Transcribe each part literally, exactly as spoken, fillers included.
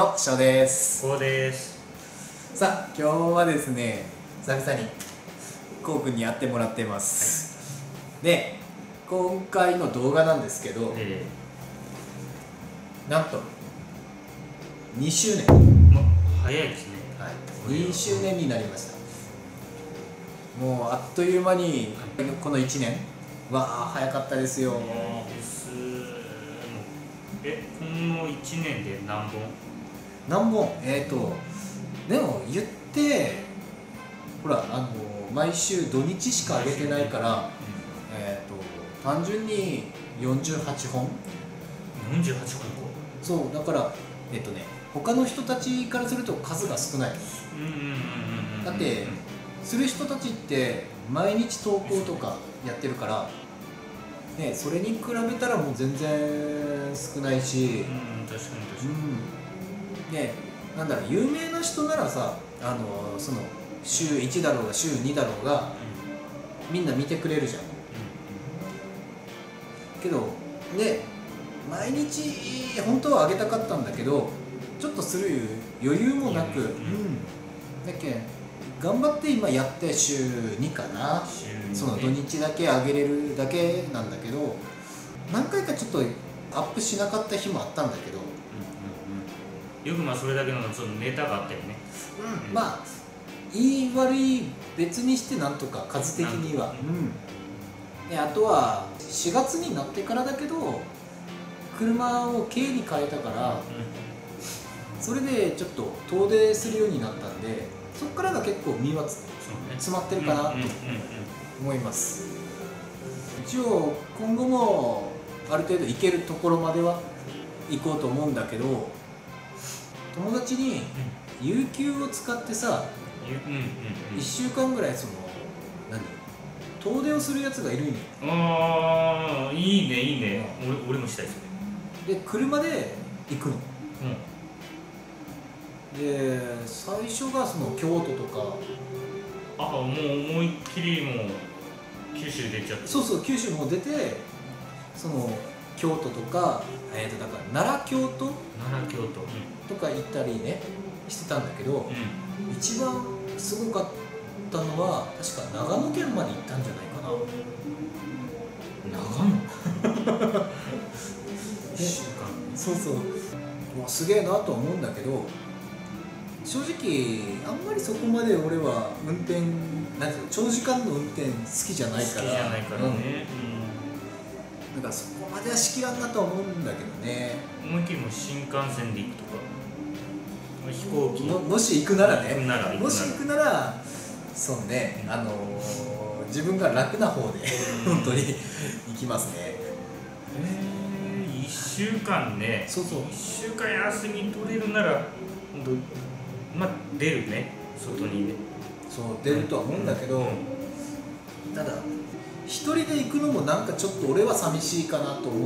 の翔です。 こうです。 さあ今日はですね、久々にこうくんにやってもらってます、はい、で今回の動画なんですけど、えー、なんとにしゅうねん、 ま、早いですね。 はい、にしゅうねんになりました。もうあっという間にこのいちねん、わあ早かったですよ。 え、このいちねんで何本？ 何本えっ、ー、とでも言ってほらあの毎週土日しか上げてないから、うん、えっ、ー、と単純によんじゅうはちほん。 よんじゅうはちほんか。 そうだからえっ、ー、とね他の人たちからすると数が少ない。だってする人たちって毎日投稿とかやってるから。ね、それに比べたらもう全然少ないし、 うん、確かに確かに、 うん、ね、なんだろう有名な人ならさ、あのその週いちだろうが週にだろうが、うん、みんな見てくれるじゃん、うん、けどね毎日本当はあげたかったんだけどちょっとする余裕もなく、うん、だっけ頑張って今やって週にかな、その土日だけ上げれるだけなんだけど、何回かちょっとアップしなかった日もあったんだけど、 よくまあそれだけのそのネタがあったよね、 うんうん、まあいい悪い別にしてなんとか数的には、うん、であとはしがつになってからだけど車を軽に変えたから、うん、それでちょっと遠出するようになったんでそこからが結構身は詰まってるかなと思います。一応今後もある程度行けるところまでは行こうと思うんだけど、友達に有給を使ってさいっしゅうかんぐらいその何遠出をするやつがいるんよ。 ああいいねいいね、うん、俺, 俺もしたいですね。 で車で行くの、うん、で最初がその京都とか、 ああもう思いっきりもう九州出ちゃって、 そうそう九州も出てその京都とか、えー、とだから奈良京都奈良京都、 とか行ったりねしてたんだけど、うん、一番すごかったのは確か長野県まで行ったんじゃないかな。長野いっしゅうかんそうそうもうすげえなと思うんだけど、正直あんまりそこまで俺は運転なんていうの長時間の運転好きじゃないから、好きじゃないからね、うん、だからそこまではしきらんなとは思うんだけどね。 思いっきりも新幹線で行くとか飛行機も, もし行くならね行くならもし行くならそうね、あのー、自分が楽な方で本当に行きますね。へえいっしゅうかんね。 そうそういっしゅうかん休み取れるなら本当まあ出るね外にね。 そう出るとは思うんだけど、うんうん、ただ一人で行くのもなんかちょっと俺は寂しいかなと思って。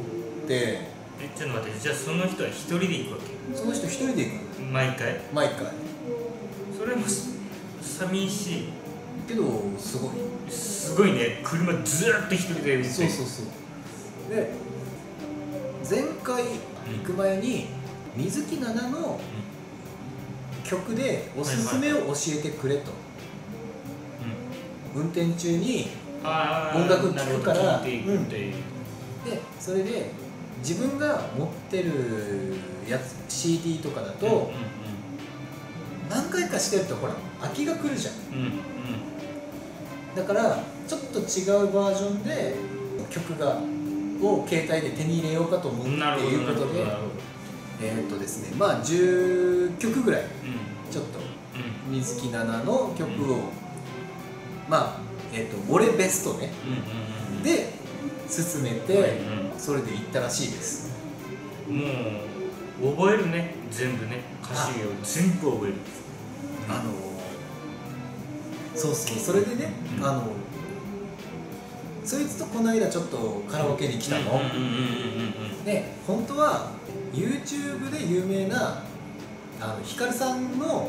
えちょっと待って、じゃあその人は一人で行くわけ？ その人一人で行く毎回毎回それも寂しいけどすごいすごいね。車ずーっと一人で行って。 そうそうそうで前回行く前に水木奈々の曲でおすすめを教えてくれと、うん、運転中に音楽聴くから聴いていくっていう、うん、でそれで自分が持ってるやつ シーディー とかだと、うんうんうん、何回かしてるとほら飽きが来るじゃん、うんうん、だからちょっと違うバージョンで曲がを携帯で手に入れようかと思うっていうことでえーっとですねまあじゅっきょくぐらい、うん、ちょっと水木奈々の曲を、うん、まあえーっと俺ベストね、うんうんうん、で進めて、うんうん、それで行ったらしいです。 もう覚えるね全部ね歌詞を全部覚える。 あのそうそうそれでね、うん、あのそいつとこの間ちょっとカラオケに来たので本当は YouTube で有名なあのヒカルさんの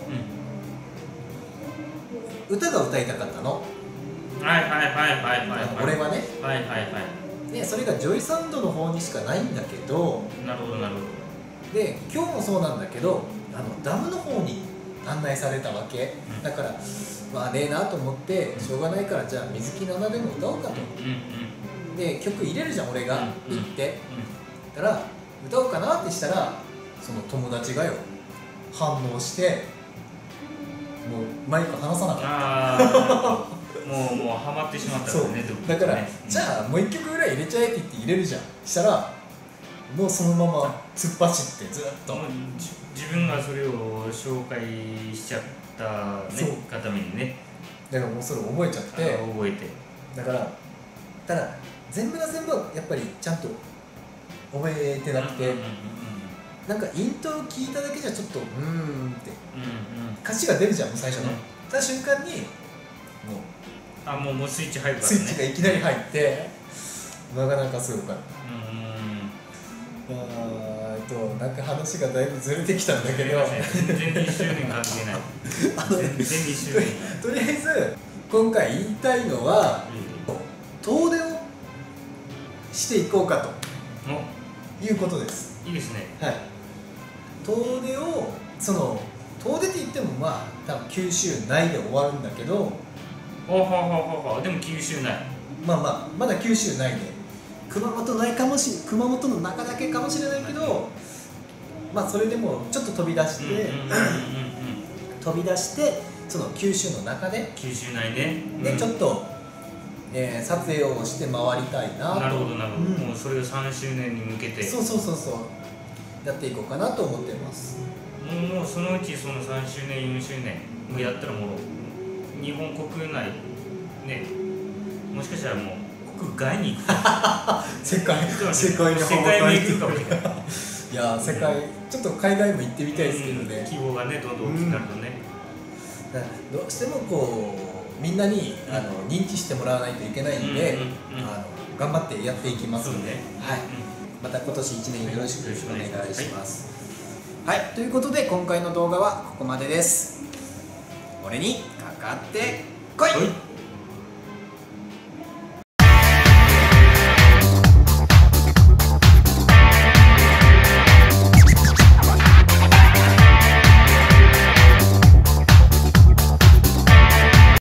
歌が歌いたかったの。 はいはいはいはいはい、 俺はねはいはいはいでそれがジョイサウンドの方にしかないんだけど、 なるほどなるほど。 で今日もそうなんだけどあのダムの方に案内されたわけ、うん、だからまあねえなと思ってしょうがないからじゃあ水木奈々でも歌おうかと、うんうん、で曲入れるじゃん俺が、うん、行って、うん、だから歌おうかなってしたらその友達がよ反応してもうマイク離さなかったあもうもうハマってしまったからねだから、ね、じゃあもういっきょくぐらい入れちゃえって言って入れるじゃんしたらもうそのまま突っ走ってずっと自分がそれを紹介しちゃったね方目にねだからもうそれ覚えちゃって覚えてだからただ全部が全部はやっぱりちゃんと覚えてなくて、うんうんうんうん、なんかイントロ聞いただけじゃちょっとうーんって、うんうん、歌詞が出るじゃんもう最初の、うん、た瞬間にもうあもうもうスイッチ入るからねスイッチがいきなり入ってなかなかすごかった。うんあーとなんか話がだいぶずれてきたんだけど全然にしゅうねん関係ないあの全然にしゅうねんとりあえず今回言いたいのは、うん、遠出をしていこうかということです。 いいですね。 はい。遠出をその遠出って言ってもまあ多分九州内で終わるんだけど、 ほうほうほうほうほうでも九州内。 まあまあまだ九州内で熊本ないかもし熊本の中だけかもしれないけど、まあそれでもちょっと飛び出して飛び出してその九州の中で九州内ね。 で、うん、ちょっと。えー、撮影をして回りたいなと。 なるほどなるほど、うん、もうそれをさんしゅうねんに向けてそうそうそうそうやっていこうかなと思ってます。 もう、もうそのうちそのさんしゅうねんよんしゅうねんもうやったらもう日本国内ねもしかしたらもう国外に行くか世界世界に世界に行くかもしれないいや世界、うん、ちょっと海外も行ってみたいですけどね、 うん、規模がねどんどん大きくなるとね、 うん、どうしてもこうみんなにあの認知してもらわないといけないんで、うんうんうん、あの頑張ってやっていきますので、ねはいうん、また今年いちねんよろしくお願いします。はい、はい、ということで今回の動画はここまでです。俺にかかってこい、はい